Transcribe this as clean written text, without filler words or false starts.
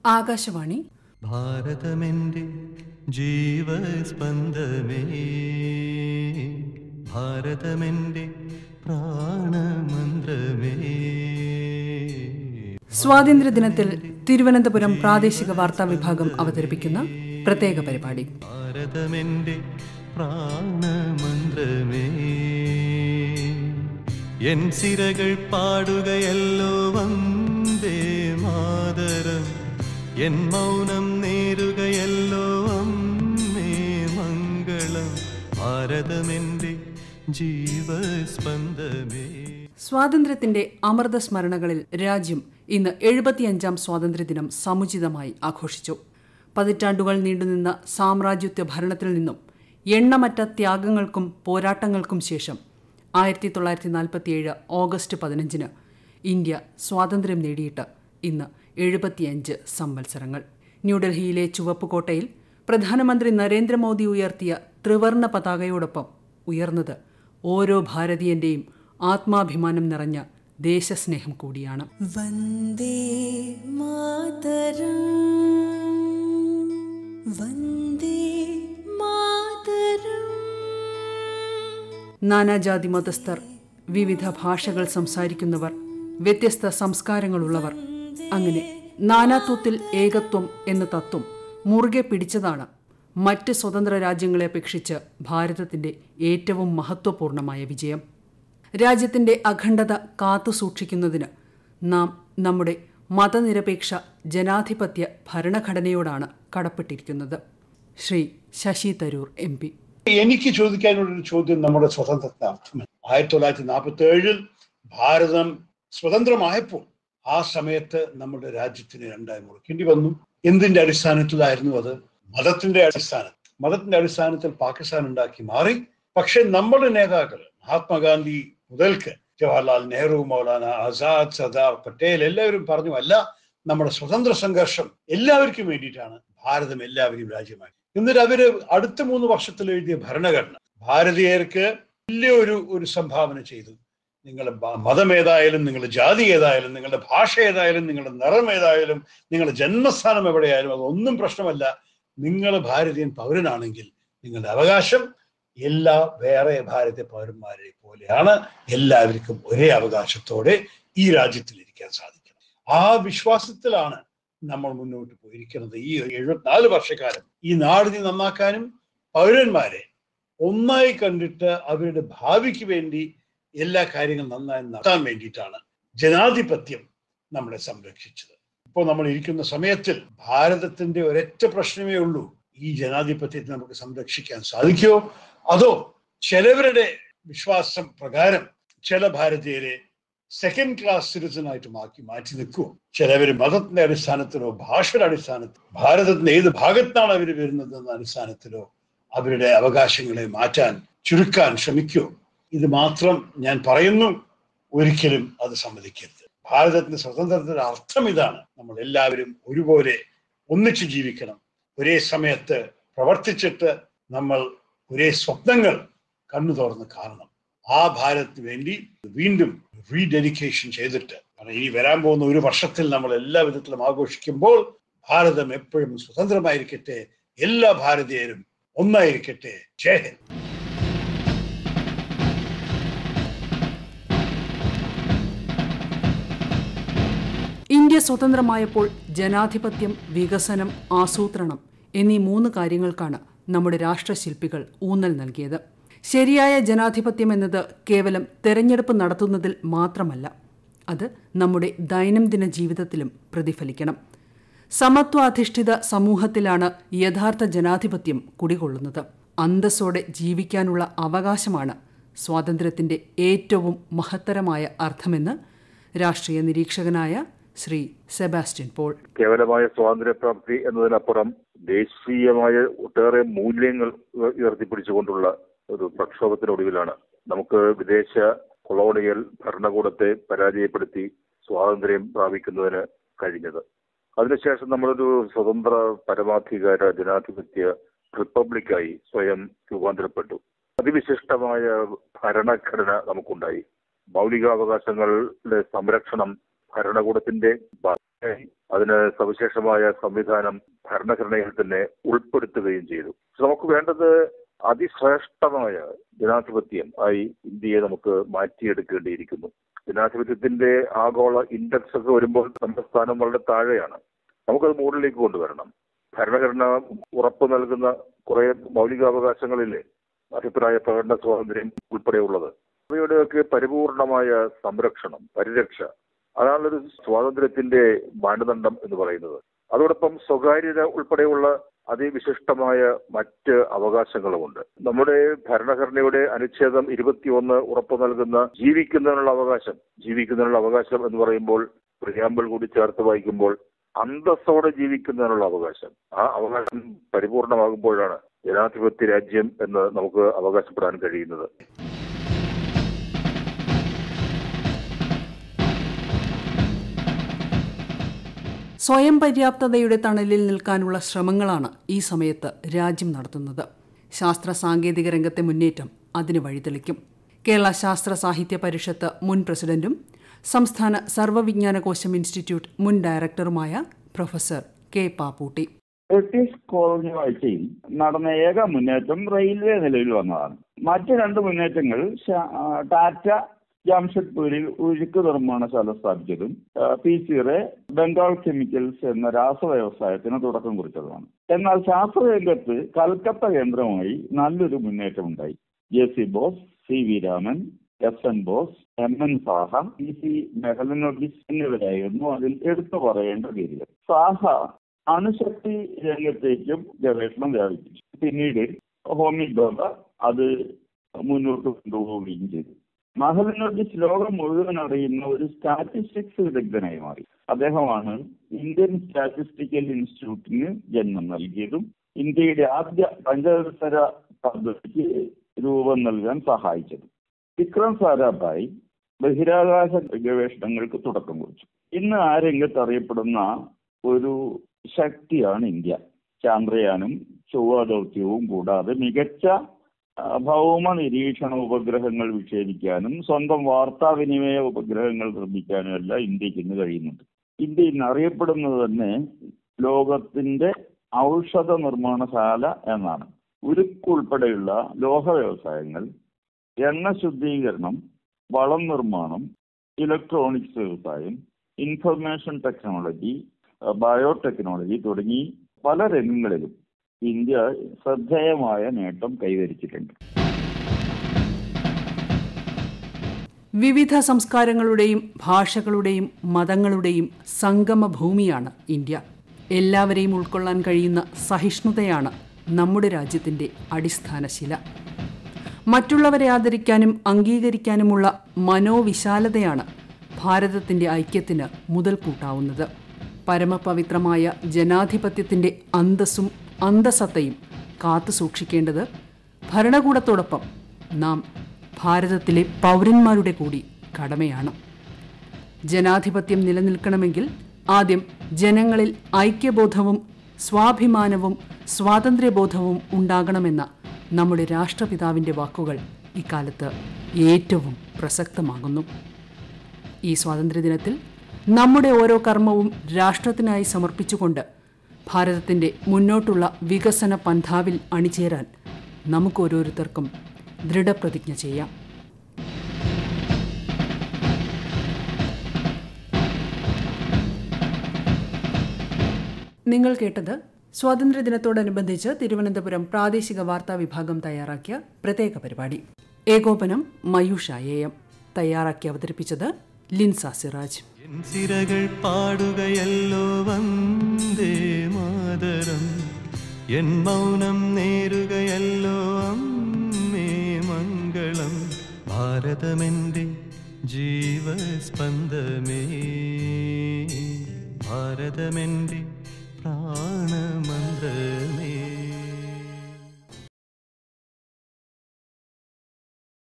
ആകാശവാണി. ഭാരതമെന്റെ ജീവസ്പന്ദമേ, ഭാരതമെന്റെ പ്രാണമന്ത്രമേ. സ്വാതന്ത്ര്യദിനത്തിൽ തിരുവനന്തപുരം പ്രാദേശിക വാർത്താ വിഭാഗം അവതരിപ്പിക്കുന്ന പ്രത്യേക പരിപാടി. ഭാരതമെന്റെ പ്രാണമന്ത്രമേ, എൻ സിരകൾ പാടുകയല്ലോ വന്ദേ മാതരം, എൻ മൗനം നേരുകയല്ലോ അമ്മേ മംഗളം. ഭാരതമെന്റെ ജീവസ്പന്ദമേ. സ്വാതന്ത്ര്യത്തിന്റെ അമൃത സ്മരണകളിൽ രാജ്യം ഇന്ന് 75ാം സ്വാതന്ത്ര്യദിനം സമുചിതമായി ആഘോഷിച്ചു. പതിറ്റാണ്ടുകൾ നീണ്ടുനിന്ന സാമ്രാജ്യത്വ ഭരണത്തിൽ നിന്നും എണ്ണമറ്റ ത്യാഗങ്ങൾക്കും പോരാട്ടങ്ങൾക്കും ശേഷം 1947 ഓഗസ്റ്റ് 15 ഇന്ത്യ സ്വാതന്ത്ര്യം നേടിയിട്ട് ഇന്ന് 75 സംവത്സരങ്ങൾ. ന്യൂഡൽഹിയിലെ ചുവപ്പുകോട്ടയിൽ പ്രധാനമന്ത്രി നരേന്ദ്രമോദി ഉയർത്തിയ ത്രിവർണ പതാകയോടൊപ്പം ഉയർന്നത് ഓരോ ഭാരതീയന്റെയും ആത്മാഭിമാനം നിറഞ്ഞ ദേശസ്നേഹം കൂടിയാണ്. വന്ദേ മാതരം, വന്ദേ മാതരം. നാനാജാതി മതസ്ഥർ, വിവിധ ഭാഷകൾ സംസാരിക്കുന്നവർ, വ്യത്യസ്ത സംസ്കാരങ്ങളുള്ളവർ, അങ്ങനെ നാനാത്വത്തിൽ ഏകത്വം എന്ന തത്വം മുറുകെ പിടിച്ചതാണ് മറ്റ് സ്വതന്ത്ര രാജ്യങ്ങളെ അപേക്ഷിച്ച് ഭാരതത്തിന്റെ ഏറ്റവും മഹത്വപൂർണമായ വിജയം. രാജ്യത്തിന്റെ അഖണ്ഡത കാത്തുസൂക്ഷിക്കുന്നതിന് നാം നമ്മുടെ മതനിരപേക്ഷ ജനാധിപത്യ ഭരണഘടനയോടാണ് കടപ്പെട്ടിരിക്കുന്നത്. ശ്രീ ശശി തരൂർ MP. എനിക്ക് ചോദിക്കാനുള്ളൊരു ചോദ്യം നമ്മുടെ സ്വതന്ത്രത്തെ അർത്ഥം. 1947 ഭാരതം സ്വതന്ത്രമായപ്പോൾ ആ സമയത്ത് നമ്മുടെ രാജ്യത്തിന് രണ്ടായി മുറിക്കേണ്ടി വന്നു. എന്തിന്റെ അടിസ്ഥാനത്തിലായിരുന്നു അത്? മതത്തിന്റെ അടിസ്ഥാനത്തിൽ പാകിസ്ഥാൻ ഉണ്ടാക്കി മാറി. പക്ഷെ നമ്മുടെ നേതാക്കൾ മഹാത്മാഗാന്ധി മുതൽക്ക് ജവഹർലാൽ നെഹ്റു, മൗലാന ആസാദ്, സർദാർ പട്ടേൽ എല്ലാവരും പറഞ്ഞു, അല്ല, നമ്മുടെ സ്വതന്ത്ര സംഘർഷം എല്ലാവർക്കും വേണ്ടിയിട്ടാണ്, ഭാരതം എല്ലാവരും രാജ്യമായി. എന്നിട്ട് അവര് അടുത്ത 3 വർഷത്തിൽ എഴുതിയ ഭരണഘടന ഭാരതീയർക്ക് വലിയ ഒരു സംഭാവന ചെയ്തു. നിങ്ങളുടെ മതം ഏതായാലും, നിങ്ങളുടെ ജാതി ഏതായാലും, നിങ്ങളുടെ ഭാഷ ഏതായാലും, നിങ്ങളുടെ നിറം ഏതായാലും, നിങ്ങളുടെ ജന്മസ്ഥാനം എവിടെയായാലും അതൊന്നും പ്രശ്നമല്ല. നിങ്ങൾ ഭാരതീയൻ പൗരനാണെങ്കിൽ നിങ്ങളുടെ അവകാശം എല്ലാ വേറെ ഭാരതീയ പൗരന്മാരെ പോലെയാണ്. എല്ലാവർക്കും ഒരേ അവകാശത്തോടെ ഈ രാജ്യത്തിൽ ഇരിക്കാൻ സാധിക്കണം. ആ വിശ്വാസത്തിലാണ് നമ്മൾ മുന്നോട്ട് പോയിരിക്കുന്നത്. ഈ 74 വർഷക്കാലം ഈ നാടിനെ നന്നാക്കാനും പൗരന്മാരെ ഒന്നായി കണ്ടിട്ട് അവരുടെ ഭാവിക്ക് വേണ്ടി എല്ലാ കാര്യങ്ങളും നന്നായി നടത്താൻ വേണ്ടിയിട്ടാണ് ജനാധിപത്യം നമ്മളെ സംരക്ഷിച്ചത്. ഇപ്പോൾ നമ്മൾ ഇരിക്കുന്ന സമയത്തിൽ ഭാരതത്തിന്റെ ഒരൊറ്റ പ്രശ്നമേ ഉള്ളൂ: ഈ ജനാധിപത്യത്തെ നമുക്ക് സംരക്ഷിക്കാൻ സാധിക്കുമോ, അതോ ചിലവരുടെ വിശ്വാസം പ്രകാരം ചില ഭാരതീയരെ സെക്കൻഡ് ക്ലാസ് സിറ്റിസണായിട്ട് മാറ്റി നിൽക്കുമോ? ചിലവർ മതത്തിന്റെ അടിസ്ഥാനത്തിലോ ഭാഷയുടെ അടിസ്ഥാനത്തിലോ ഭാരതത്തിന്റെ ഏത് ഭാഗത്താണ് അവർ വരുന്നത് എന്ന അടിസ്ഥാനത്തിലോ അവരുടെ അവകാശങ്ങളെ ചുരുക്കാൻ ശ്രമിക്കുമോ? ഇത് മാത്രം ഞാൻ പറയുന്നു, ഒരിക്കലും അത് സമ്മതിക്കരുത്. ഭാരതത്തിന്റെ സ്വതന്ത്രത്തിന്റെ അർത്ഥം ഇതാണ്: നമ്മൾ എല്ലാവരും ഒരുപോലെ ഒന്നിച്ചു ജീവിക്കണം. ഒരേ സമയത്ത് പ്രവർത്തിച്ചിട്ട് നമ്മൾ ഒരേ സ്വപ്നങ്ങൾ കണ്ണു തുറന്ന് കാണണം. ആ ഭാരതത്തിന് വേണ്ടി വീണ്ടും റീഡെഡിക്കേഷൻ ചെയ്തിട്ട്, കാരണം ഇനി വരാൻ പോകുന്ന 1 വർഷത്തിൽ നമ്മൾ എല്ലാ വിധത്തിലും ആഘോഷിക്കുമ്പോൾ ഭാരതം എപ്പോഴും സ്വതന്ത്രമായിരിക്കട്ടെ, എല്ലാ ഭാരതീയരും ഒന്നായിരിക്കട്ടെ. ജയ് ഹിന്ദ്. ഇന്ത്യ സ്വതന്ത്രമായപ്പോൾ ജനാധിപത്യം, വികസനം, ആസൂത്രണം എന്നീ 3 കാര്യങ്ങൾക്കാണ് നമ്മുടെ രാഷ്ട്രശില്പികൾ ഊന്നൽ നൽകിയത്. ശരിയായ ജനാധിപത്യം എന്നത് കേവലം തെരഞ്ഞെടുപ്പ് നടത്തുന്നതിൽ മാത്രമല്ല, അത് നമ്മുടെ ദൈനംദിന ജീവിതത്തിലും പ്രതിഫലിക്കണം. സമത്വാധിഷ്ഠിത സമൂഹത്തിലാണ് യഥാർത്ഥ ജനാധിപത്യം കുടികൊള്ളുന്നത്. അന്തസ്സോടെ ജീവിക്കാനുള്ള അവകാശമാണ് സ്വാതന്ത്ര്യത്തിന്റെ ഏറ്റവും മഹത്തരമായ അർത്ഥമെന്ന് രാഷ്ട്രീയ നിരീക്ഷകനായ ശ്രീ സെബാസ്റ്റ്യൻ പോൾ. കേവലമായ സ്വാതന്ത്ര്യപ്രാപ്തി എന്നതിനപ്പുറം ദേശീയമായ ഒട്ടേറെ മൂല്യങ്ങൾ ഉയർത്തിപ്പിടിച്ചുകൊണ്ടുള്ള ഒരു പ്രക്ഷോഭത്തിനൊടുവിലാണ് നമുക്ക് വിദേശ കൊളോണിയൽ ഭരണകൂടത്തെ പരാജയപ്പെടുത്തി സ്വാതന്ത്ര്യം പ്രാപിക്കുന്നതിന് കഴിഞ്ഞത്. അതിനുശേഷം നമ്മളൊരു സ്വതന്ത്ര പരമാധികാര ജനാധിപത്യ റിപ്പബ്ലിക്കായി സ്വയം രൂപാന്തരപ്പെട്ടു. അതിവിശിഷ്ടമായ ഭരണഘടന നമുക്കുണ്ടായി. മൗലികാവകാശങ്ങളുടെ സംരക്ഷണം ഭരണകൂടത്തിന്റെ ബാധ്യതയായി. അതിന് സവിശേഷമായ സംവിധാനം ഭരണഘടനയിൽ തന്നെ ഉൾപ്പെടുത്തുകയും ചെയ്തു. നമുക്ക് വേണ്ടത് അതിശ്രേഷ്ഠമായ ജനാധിപത്യം ആയി ഇന്ത്യയെ നമുക്ക് മാറ്റിയെടുക്കേണ്ടിയിരിക്കുന്നു. ജനാധിപത്യത്തിന്റെ ആഗോള ഇൻഡെക്സ് ഒക്കെ വരുമ്പോൾ നമ്മുടെ സ്ഥാനം വളരെ താഴെയാണ്. നമുക്കത് മുകളിലേക്ക് കൊണ്ടുവരണം. ഭരണഘടന ഉറപ്പ് നൽകുന്ന കുറെ മൗലികാവകാശങ്ങളില്ലേ, അഭിപ്രായ പ്രകടന സ്വാതന്ത്ര്യം ഉൾപ്പെടെയുള്ളത്, അവയുടെയൊക്കെ പരിപൂർണമായ സംരക്ഷണം, പരിരക്ഷ, അതാണൊരു സ്വാതന്ത്ര്യത്തിന്റെ മാനദണ്ഡം എന്ന് പറയുന്നത്. അതോടൊപ്പം സ്വകാര്യത ഉൾപ്പെടെയുള്ള അതിവിശിഷ്ടമായ മറ്റ് അവകാശങ്ങളുമുണ്ട്. നമ്മുടെ ഭരണഘടനയുടെ അനുച്ഛേദം 21 ഉറപ്പു നൽകുന്ന ജീവിക്കുന്നതിനുള്ള അവകാശം എന്ന് പറയുമ്പോൾ പ്രിയാമ്പിൾ കൂടി ചേർത്ത് വായിക്കുമ്പോൾ അന്തസ്സോടെ ജീവിക്കുന്നതിനുള്ള അവകാശം, ആ അവകാശം പരിപൂർണമാകുമ്പോഴാണ് ജനാധിപത്യ രാജ്യം എന്ന് നമുക്ക് അവകാശപ്പെടാൻ കഴിയുന്നത്. സ്വയം പര്യാപ്തതയുടെ തണലിൽ നിൽക്കാനുള്ള ശ്രമങ്ങളാണ് ഈ സമയത്ത് രാജ്യം നടത്തുന്നത്. ശാസ്ത്ര സാങ്കേതിക രംഗത്തെ മുന്നേറ്റം അതിന് വഴിതെളിക്കും. കേരള ശാസ്ത്ര സാഹിത്യ പരിഷത്ത് മുൻ പ്രസിഡന്റും സംസ്ഥാന സർവ്വവിജ്ഞാനകോശം ഇൻസ്റ്റിറ്റ്യൂട്ട് മുൻ ഡയറക്ടറുമായ professor K Papputty. British colony വാഴ്ചയിൽ നടന്ന ഏക മുന്നേറ്റം റെയിൽവേ നിലവിൽ വന്നതാണ്. മറ്റ് രണ്ട് മുന്നേറ്റങ്ങൾ ടാറ്റ ജാംഷഡ്പൂരിൽ ഉരുക്ക് നിർമ്മാണശാല സ്ഥാപിച്ചതും PC റേ ബംഗാൾ കെമിക്കൽസ് എന്ന രാസവ്യവസായത്തിന് തുടക്കം കുറിച്ചതുമാണ്. എന്നാൽ ശാസ്ത്രരംഗത്ത് കൽക്കത്ത കേന്ദ്രമായി നല്ലൊരു മുന്നേറ്റമുണ്ടായി. JC Bose, CV Raman, SN Bose, MN Saha, PC Mahalanobis എന്നിവരായിരുന്നു അതിൽ എടുത്തു പറയേണ്ട പേരുകൾ. സാഹ അണുശക്തി രംഗത്തേക്കും ഗവേഷണം വ്യാപിപ്പിച്ചു. പിന്നീട് ഹോമി ഭാഭ അത് മുന്നോട്ട് കൊണ്ടുപോവുകയും ചെയ്തു. മെഹലനോബിസ് ലോകം മുഴുവൻ അറിയുന്ന ഒരു സ്റ്റാറ്റിസ്റ്റിക്സ് വിദഗ്ധനായി മാറി. അദ്ദേഹമാണ് ഇന്ത്യൻ സ്റ്റാറ്റിസ്റ്റിക്കൽ ഇൻസ്റ്റിറ്റ്യൂട്ടിന് ജന്മം നൽകിയതും ഇന്ത്യയുടെ ആദ്യ പഞ്ചവത്സര പദ്ധതിക്ക് രൂപം നൽകാൻ സഹായിച്ചതും. വിക്രം സാരാഭായ് ബഹിരാകാശ ഗവേഷണങ്ങൾക്ക് തുടക്കം കുറിച്ചു. ഇന്ന് ആ രംഗത്ത് അറിയപ്പെടുന്ന ഒരു ശക്തിയാണ് ഇന്ത്യ. ചാന്ദ്രയാനും ചൊവ്വ ദൗത്യവും കൂടാതെ മികച്ച ഭൗമ നിരീക്ഷണ ഉപഗ്രഹങ്ങൾ വിക്ഷേപിക്കാനും സ്വന്തം വാർത്താവിനിമയ ഉപഗ്രഹങ്ങൾ നിർമ്മിക്കാനും എല്ലാം ഇന്ത്യക്ക് ഇന്ന് കഴിയുന്നുണ്ട്. ഇന്ത്യ ഇന്ന് അറിയപ്പെടുന്നത് തന്നെ ലോകത്തിന്റെ ഔഷധ നിർമ്മാണശാല എന്നാണ്. ഉരുക്കുൾപ്പെടെയുള്ള ലോഹ വ്യവസായങ്ങൾ, എണ്ണ ശുദ്ധീകരണം, വളം നിർമ്മാണം, ഇലക്ട്രോണിക്സ് വ്യവസായം, ഇൻഫർമേഷൻ ടെക്നോളജി, ബയോടെക്നോളജി തുടങ്ങി പല രംഗങ്ങളിലും ഇന്ത്യ ശ്രദ്ധേയമായ നേട്ടം കൈവരിച്ചിട്ടുണ്ട്. വിവിധ സംസ്കാരങ്ങളുടെയും ഭാഷകളുടെയും മതങ്ങളുടെയും സംഗമ ഭൂമിയാണ് ഇന്ത്യ. എല്ലാവരെയും ഉൾക്കൊള്ളാൻ കഴിയുന്ന സഹിഷ്ണുതയാണ് നമ്മുടെ രാജ്യത്തിൻ്റെ അടിസ്ഥാന ശില. മറ്റുള്ളവരെ ആദരിക്കാനും അംഗീകരിക്കാനുമുള്ള മനോവിശാലതയാണ് ഭാരതത്തിൻ്റെ ഐക്യത്തിന് മുതൽക്കൂട്ടാവുന്നത്. പരമപവിത്രമായ ജനാധിപത്യത്തിൻ്റെ അന്തസ്സും അന്തസത്തയും കാത്തു സൂക്ഷിക്കേണ്ടത് ഭരണകൂടത്തോടൊപ്പം നാം ഭാരതത്തിലെ പൗരന്മാരുടെ കൂടി കടമയാണ്. ജനാധിപത്യം നിലനിൽക്കണമെങ്കിൽ ആദ്യം ജനങ്ങളിൽ ഐക്യബോധവും സ്വാഭിമാനവും സ്വാതന്ത്ര്യബോധവും ഉണ്ടാകണമെന്ന നമ്മുടെ രാഷ്ട്രപിതാവിൻ്റെ വാക്കുകൾ ഇക്കാലത്ത് ഏറ്റവും പ്രസക്തമാകുന്നു. ഈ സ്വാതന്ത്ര്യദിനത്തിൽ നമ്മുടെ ഓരോ കർമ്മവും രാഷ്ട്രത്തിനായി സമർപ്പിച്ചുകൊണ്ട് ഭാരതത്തിൻ്റെ മുന്നോട്ടുള്ള വികസന പന്ഥാവിൽ അണിചേരാൻ നമുക്കോരോരുത്തർക്കും ദൃഢപ്രതിജ്ഞ ചെയ്യാം. നിങ്ങൾ കേട്ടത് സ്വാതന്ത്ര്യദിനത്തോടനുബന്ധിച്ച് തിരുവനന്തപുരം പ്രാദേശിക വാർത്താ വിഭാഗം തയ്യാറാക്കിയ പ്രത്യേക പരിപാടി. ഏകോപനം മയൂഷ AM. തയ്യാറാക്കി അവതരിപ്പിച്ചത് ലിൻസ സിറാജ്. സിരകൾ പാടുകയല്ലോ വന്ദേ മാതരം, എൻ മൗനം നേരുകയല്ലോ അമ്മേ മംഗളം. ഭാരതമെന്റെ ജീവസ്പന്ദമേ, ഭാരതമെന്റെ പ്രാണമന്ത്രമേ.